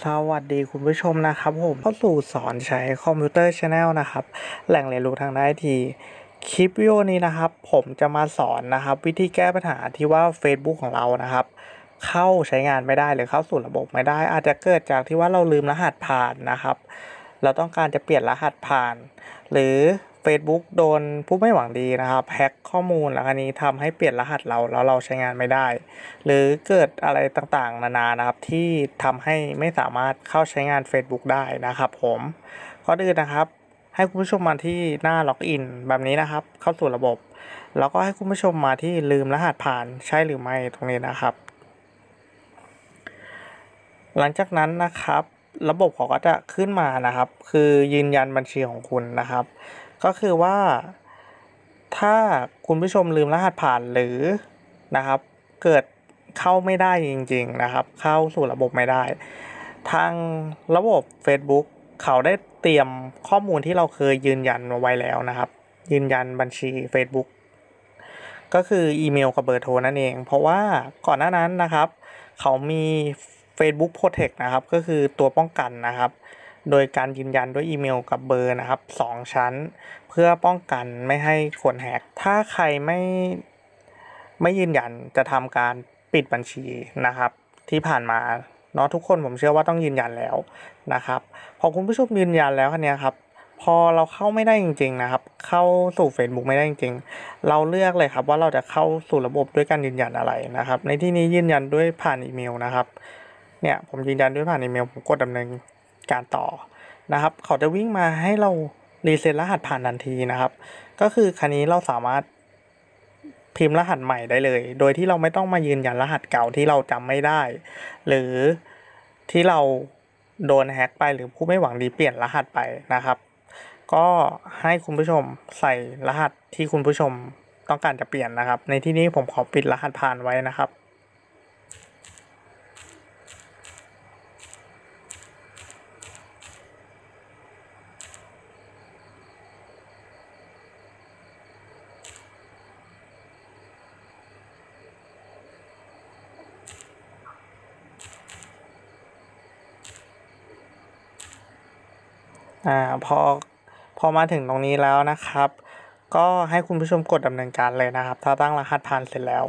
สวัสดีคุณผู้ชมนะครับผมเข้าสู่สอนใช้คอมพิวเตอร์ชาแนลนะครับแหล่งเรียนรู้ทางด้านไอทีคลิปวิดีโอนี้นะครับผมจะมาสอนนะครับวิธีแก้ปัญหาที่ว่า Facebook ของเรานะครับเข้าใช้งานไม่ได้หรือเข้าสู่ระบบไม่ได้อาจจะเกิดจากที่ว่าเราลืมรหัสผ่านนะครับเราต้องการจะเปลี่ยนรหัสผ่านหรือ Facebook โดนผู้ไม่หวังดีนะครับแฮ็กข้อมูลแล้วอันนี้ทำให้เปลี่ยนรหัสเราแล้วเราใช้งานไม่ได้หรือเกิดอะไรต่างๆนานานะครับที่ทำให้ไม่สามารถเข้าใช้งาน Facebook ได้นะครับผมก่อนอื่นนะครับให้คุณผู้ชมมาที่หน้าล็อกอินแบบนี้นะครับเข้าสู่ระบบแล้วก็ให้คุณผู้ชมมาที่ลืมรหัสผ่านใช่หรือไม่ตรงนี้นะครับหลังจากนั้นนะครับระบบเขาก็จะขึ้นมานะครับคือยืนยันบัญชีของคุณนะครับก็คือว่าถ้าคุณผู้ชมลืมรหัสผ่านหรือนะครับเกิดเข้าไม่ได้จริงๆนะครับเข้าสู่ระบบไม่ได้ทางระบบ Facebook เขาได้เตรียมข้อมูลที่เราเคยยืนยันไว้แล้วนะครับยืนยันบัญชี Facebook ก็คืออีเมลกับเบอร์โทรนั่นเองเพราะว่าก่อนหน้านั้นนะครับเขามี Facebook Protect นะครับก็คือตัวป้องกันนะครับโดยการยืนยันด้วยอีเมลกับเบอร์นะครับ2ชั้นเพื่อป้องกันไม่ให้คนแฮกถ้าใครไม่ยืนยันจะทำการปิดบัญชีนะครับที่ผ่านมาเนาะทุกคนผมเชื่อว่าต้องยืนยันแล้วนะครับพอคุณผู้ชมยืนยันแล้วคันนี้ครับพอเราเข้าไม่ได้จริงๆนะครับเข้าสู่ Facebook ไม่ได้จริงๆเราเลือกเลยครับว่าเราจะเข้าสู่ระบบด้วยการยืนยันอะไรนะครับในที่นี้ยืนยันด้วยผ่านอีเมลนะครับเนี่ยผมยืนยันด้วยผ่านอีเมลผมกดดำเนินการต่อนะครับเขาจะวิ่งมาให้เรารีเซ็ตรหัสผ่านทันทีนะครับก็คือคันนี้เราสามารถพิมพ์รหัสใหม่ได้เลยโดยที่เราไม่ต้องมายืนยันรหัสเก่าที่เราจำไม่ได้หรือที่เราโดนแฮ็กไปหรือผู้ไม่หวังดีเปลี่ยนรหัสไปนะครับก็ให้คุณผู้ชมใส่รหัสที่คุณผู้ชมต้องการจะเปลี่ยนนะครับในที่นี้ผมขอปิดรหัสผ่านไว้นะครับพอมาถึงตรงนี้แล้วนะครับก็ให้คุณผู้ชมกดดำเนินการเลยนะครับถ้าตั้งรหัสผ่านเสร็จแล้ว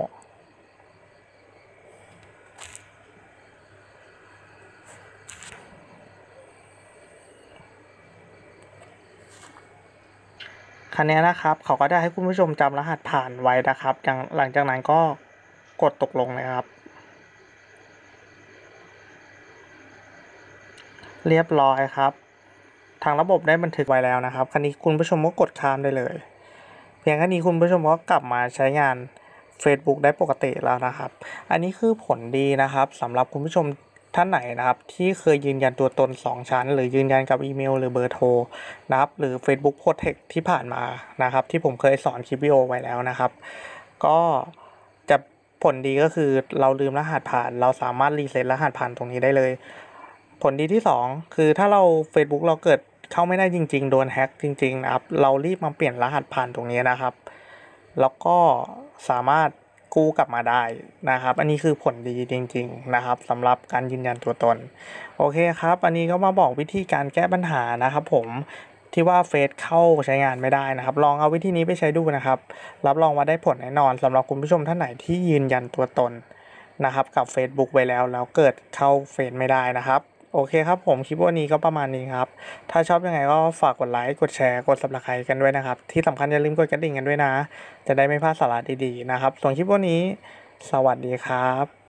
คันนี้นะครับเขาก็จะให้คุณผู้ชมจำรหัสผ่านไว้นะครับหลังจากนั้นก็กดตกลงเลยครับเรียบร้อยครับทางระบบได้บันทึกไว้แล้วนะครับคันนี้คุณผู้ชมก็กดข้ามได้เลยเพียงแค่นี้คุณผู้ชมก็กลับมาใช้งาน Facebook ได้ปกติแล้วนะครับอันนี้คือผลดีนะครับสำหรับคุณผู้ชมท่านไหนนะครับที่เคยยืนยันตัวตน2ชั้นหรือยืนยันกับอีเมลหรือเบอร์โทรนะครับหรือ Facebook Protect ที่ผ่านมานะครับที่ผมเคยสอนคลิปวิดีโอไว้แล้วนะครับก็จะผลดีก็คือเราลืมรหัสผ่านเราสามารถรีเซ็ตรหัสผ่านตรงนี้ได้เลยผลดีที่2คือถ้าเรา Facebook เราเกิดเข้าไม่ได้จริงๆโดนแฮ็กจริงๆนะครับเรารีบมาเปลี่ยนรหัสผ่านตรงนี้นะครับแล้วก็สามารถกู้กลับมาได้นะครับอันนี้คือผลดีจริงๆนะครับสำหรับการยืนยันตัวตนโอเคครับอันนี้ก็มาบอกวิธีการแก้ปัญหานะครับผมที่ว่าเฟซเข้าใช้งานไม่ได้นะครับลองเอาวิธีนี้ไปใช้ดูนะครับรับรองว่าได้ผลแน่นอนสำหรับคุณผู้ชมท่านไหนที่ยืนยันตัวตนนะครับกับ Facebook ไว้แล้วเกิดเข้าเฟซไม่ได้นะครับโอเคครับผมคลิปวันนี้ก็ประมาณนี้ครับถ้าชอบยังไงก็ฝากกดไลค์กดแชร์กด Subscribe กันด้วยนะครับที่สำคัญอย่าลืมกดกระดิ่งกันด้วยนะจะได้ไม่พลาดสาระดีๆนะครับส่วนคลิปวันนี้สวัสดีครับ